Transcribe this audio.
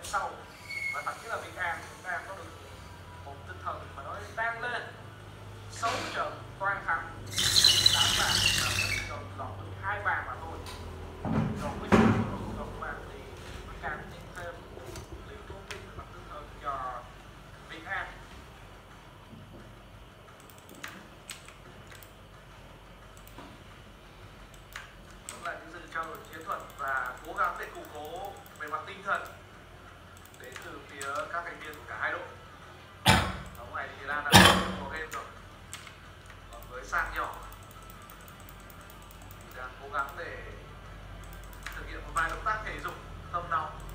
sau, và thậm chí là Việt Nam chúng ta có được một tinh thần mà nói đang lên, 6 trận toàn thắng, 8 bàn và chỉ còn lọt được 2 bàn mà thôi. Còn với sự của đội bàn thì nó càng thêm thêm liệu tố tin và tinh thần cho Việt Nam. Là những sự trao đổi chiến thuật và cố gắng để củng cố về mặt tinh thần đến từ phía các thành viên của cả hai đội. Lúc này thì Lan đã có game rồi, còn với sàn nhỏ thì đang cố gắng để thực hiện một vài động tác thể dục tâm nóng